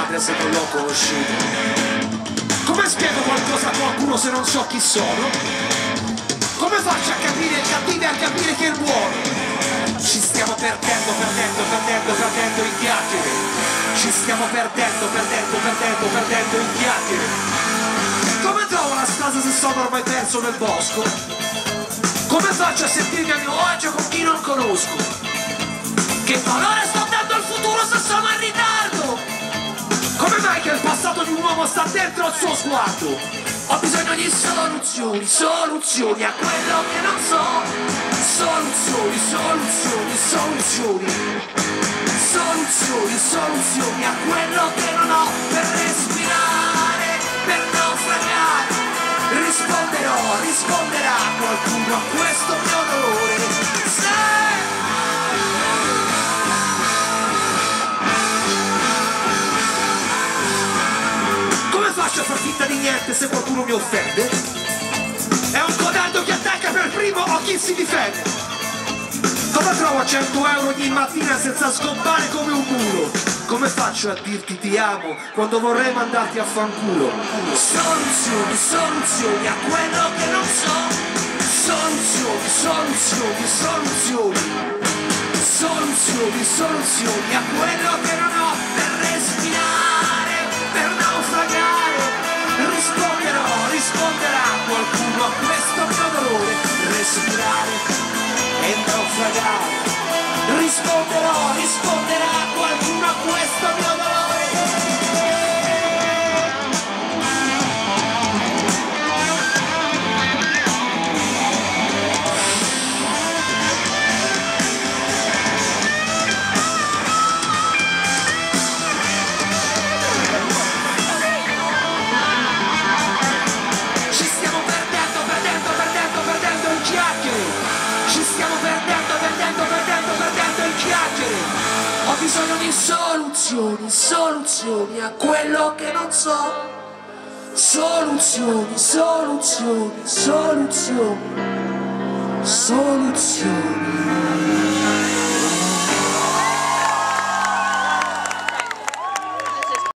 madre se non l'ho conosciuto. Come spiego qualcosa a qualcuno se non so chi sono? Come faccio a capire il cattivo e a capire chi è il buono? Ci stiamo perdendo in chiacchiere. Ci stiamo perdendo in chiacchiere. Come trovo la strada se sono ormai perso nel bosco? Come faccio a sentirmi a mio agio con chi non conosco? Che valore sto dando al futuro se sono in ritardo? Come mai che il passato di un uomo sta dentro al suo sguardo? Ho bisogno di soluzioni, soluzioni a quello che non so. Soluzioni, soluzioni, soluzioni. Soluzioni, soluzioni a quello che non ho per respirare, per naufragare. Risponderà qualcuno a questo mio dolore. Come faccio a far finta di niente se qualcuno mi offende? È un codardo che attacca per primo o chi si difende? Come trovo 100 euro ogni mattina senza scoppare come un muro? Come faccio a dirti ti amo quando vorrei mandarti a fanculo? Soluzioni, soluzioni a quello che non so. Soluzioni, soluzioni, soluzioni. Soluzioni, soluzioni a quello che non ho per respirare, per naufragare. Risponderà qualcuno a questo mio dolore. Respirare e naufragare. Risponderà qualcuno a questo mio dolore. Ci stiamo perdendo in chiacchiere. Ci stiamo perdendo in chiacchiere. Ho bisogno di soluzioni, soluzioni a quello che non so. Soluzioni, soluzioni, soluzioni, soluzioni.